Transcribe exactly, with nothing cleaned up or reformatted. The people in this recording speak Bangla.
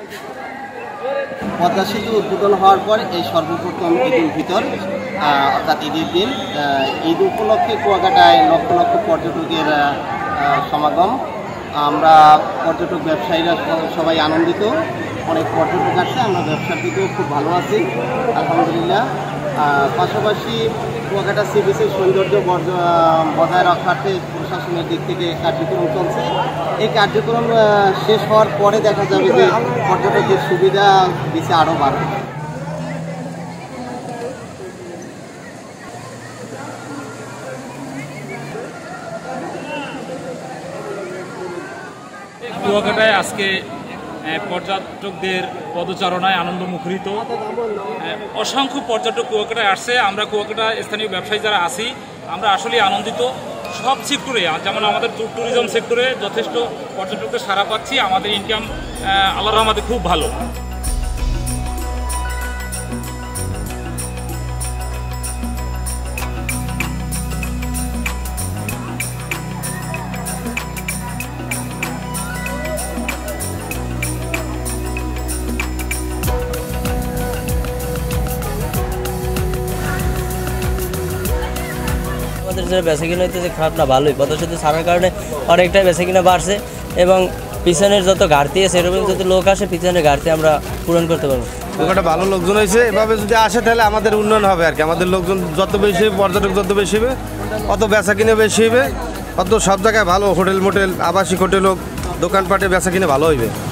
পদ্মা সেতু উদ্বোধন হওয়ার পর এই সর্বপ্রথম ঈদ উল ফিতর অর্থাৎ ঈদের দিন ঈদ উপলক্ষে কুয়াকাটায় লক্ষ লক্ষ পর্যটকের সমাগম। আমরা পর্যটক ব্যবসায়ীরা সবাই আনন্দিত, অনেক পর্যটক আসছে, আমরা ব্যবসার দিকেও খুব ভালো আছি আলহামদুলিল্লাহ। পাশাপাশি কুয়াকাটা সি বিচের সৌন্দর্য বজায় রাখাতে প্রশাসনের দিক থেকে কার্যক্রম চলছে। এই কার্যক্রম শেষ হওয়ার পরে দেখা যাবে যে পর্যটকের সুবিধা বিচে আরও বাড়বে। কুয়াকাটায় আজকে পর্যটকদের পদচারণায় আনন্দ মুখরিত, অসংখ্য পর্যটক কুয়াকাটায় আসছে। আমরা কুয়াকাটা স্থানীয় ব্যবসায়ী যারা আছি আমরা আসলে আনন্দিত। সব সেক্টরে, যেমন আমাদের ট্যুরিজম সেক্টরে যথেষ্ট পর্যটকদের সাড়া পাচ্ছি, আমাদের ইনকাম আল্লাহর রহমতে খুব ভালো। আমাদের যে বেচা কিনা হইতেছে খারাপ না, ভালোই। পদ্মা সেতু ছাড়ার কারণে অনেকটাই বেচা কিনা বাড়ছে এবং পিছনের যত ঘাটতি আছে এরকম যদি লোক আসে পিছনের ঘাটতি আমরা পূরণ করতে পারবো। ওখানে ভালো লোকজন হয়েছে, এভাবে যদি আসে তাহলে আমাদের উন্নয়ন হবে আর কি। আমাদের লোকজন যত বেশি হবে, পর্যটক যত বেশি হবে, অত বেচা কিনে বেশি হবে, অত সব জায়গায় ভালো হোটেল মোটেল আবাসিক হোটেল হোক, দোকানপাটে বেচা কিনে ভালো হইবে।